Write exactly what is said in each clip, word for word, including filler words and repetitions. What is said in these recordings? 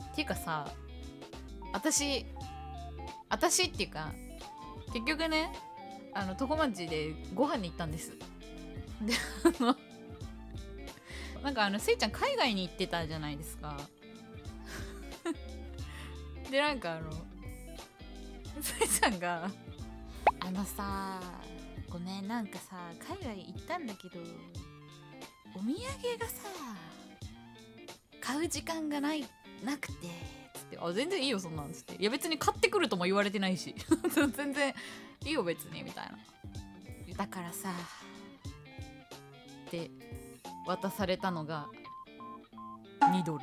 ていうかさ、私私っていうか結局ね、あの床町でご飯に行ったんです。で、あのなんかあのせいちゃん海外に行ってたじゃないですか。でなんかあのせいちゃんがあのさ、ごめん、なんかさ海外行ったんだけどお土産がさ買う時間がないなくてつって、あ全然いいよそんなんつって、いや別に買ってくるとも言われてないし全然いいよ別にみたいな、だからさって渡されたのがにドル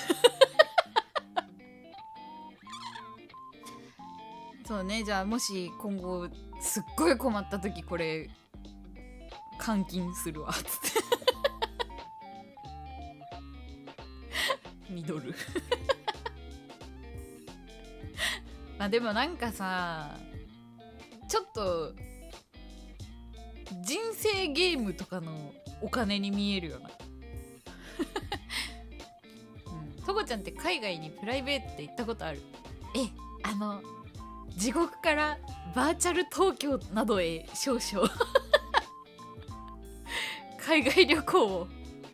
そうね、じゃあもし今後すっごい困った時これ換金するわっつってにドルまあでもなんかさ、ちょっと人生ゲームとかのお金に見えるよなうん、とこちゃんって海外にプライベートで行ったことある？え、あの地獄からバーチャル東京などへ少々海外旅行を、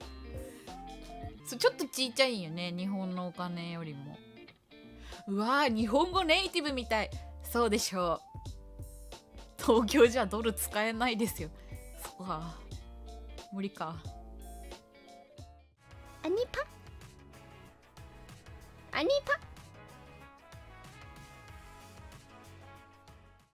ちょっとちいちゃいよね日本のお金よりも。うわー、日本語ネイティブみたい。そうでしょう、東京じゃドル使えないですよ。そうか、無理か。 アニパアニパ